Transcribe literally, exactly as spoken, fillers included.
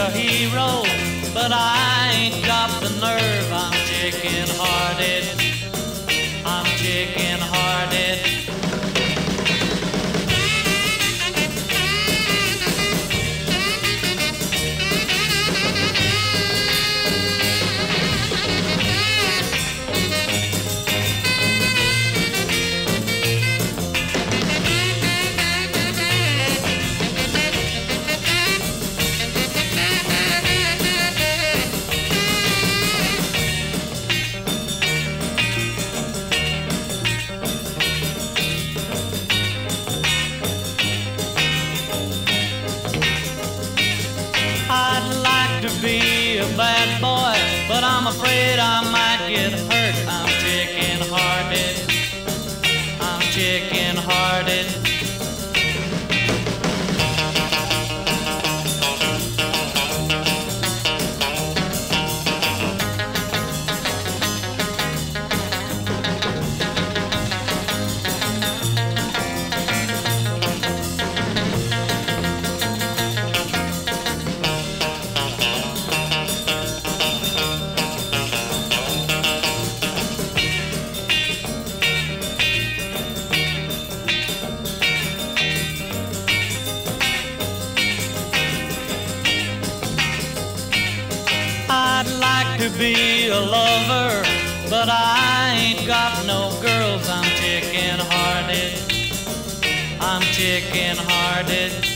a hero, but I ain't got the nerve. I'm chicken-hearted. I'm chicken-hearted. To be a bad boy, but I'm afraid I might get hurt. I'm chicken-hearted. I'm chicken-hearted. I'd like to be a lover, but I ain't got no girls. I'm chicken-hearted. I'm chicken-hearted.